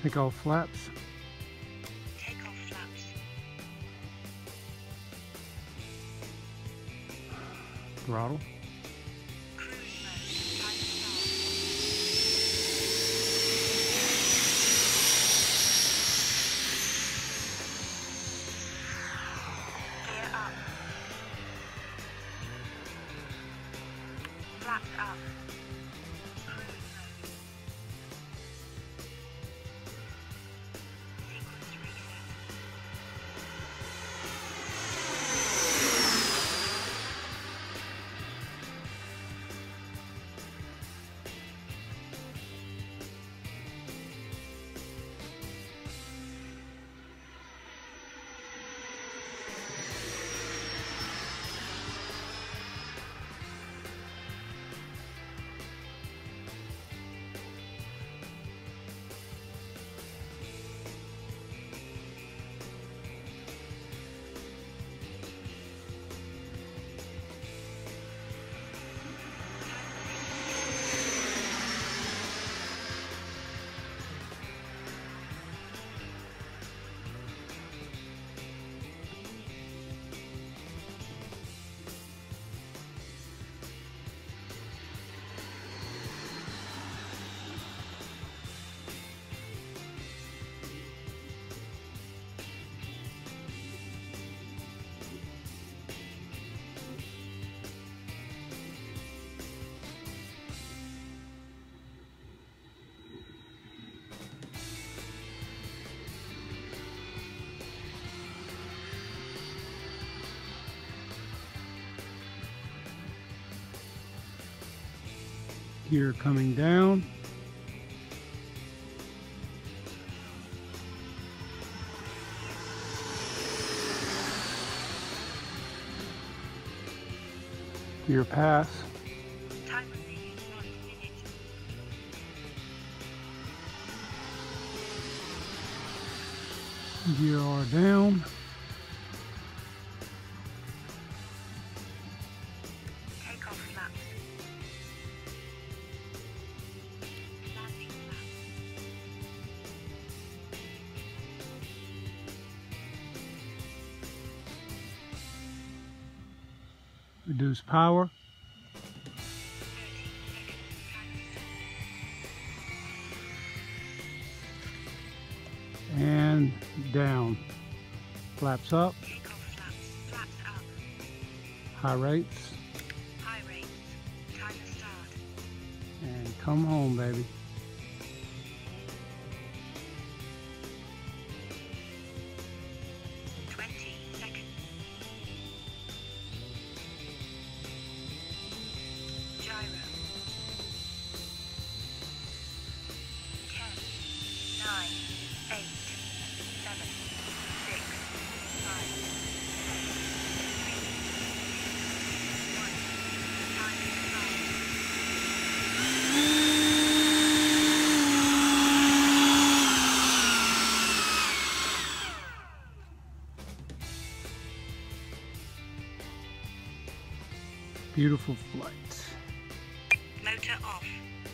Take off flaps. Take off flaps. Throttle. Cruise mode. Time to start. Gear up. Flaps up. Cruise mode. Sequence reset. Gear coming down. Gear pass. Time remaining 1 minute. Gear R down. Take off flaps. Landing flaps. Reduce power. 30 seconds. Time to start. And down. Flaps up. Take off flaps. Flaps up. High rates. High rates. Time to start. And come home, baby. 20 seconds. Gyro. 10, 9, 8, 7, 6, 5, 4, 3, 2, 1. Time to start. Beautiful flight. Motor off.